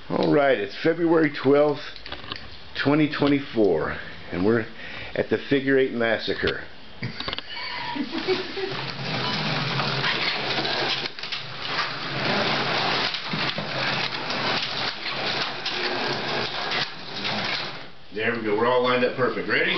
Alright, it's February 12th, 2024, and we're at the Figure 8 Massacre. There we go, we're all lined up perfect. Ready?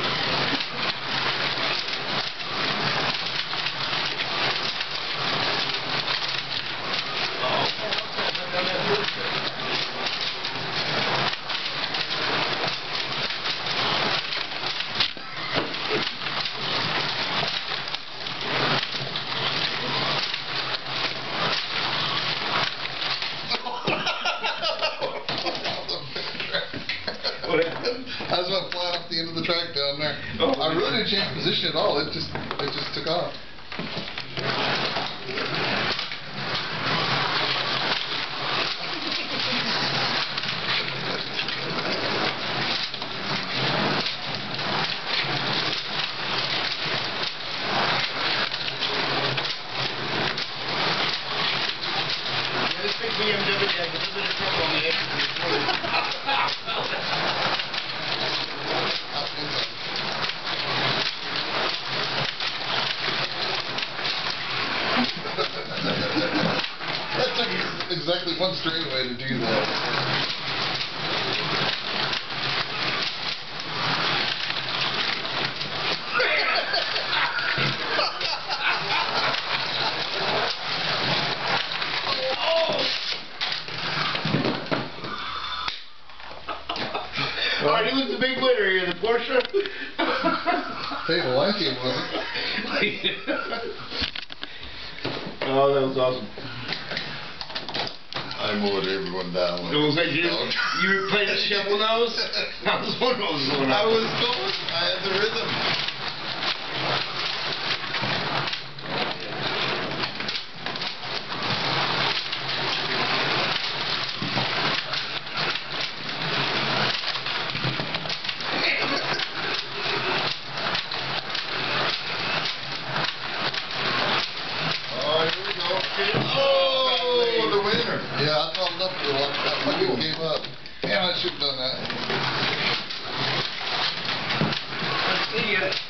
I was about flying off the end of the track down there. Oh, I really didn't change position at all. It just took off. This big BMW has a little bit of trouble on the edge of the That took exactly one straightaway to do that. Alright, who's the big winner here? The Porsche? Table lighting wasn't. Oh, that was awesome. I mowed everyone down. Like Was that you? You played a shovel nose? I was wondering what was going on. I was going. I had the rhythm. Yeah, I thought enough to watch that fucking game up. Damn, I should have done that. See ya.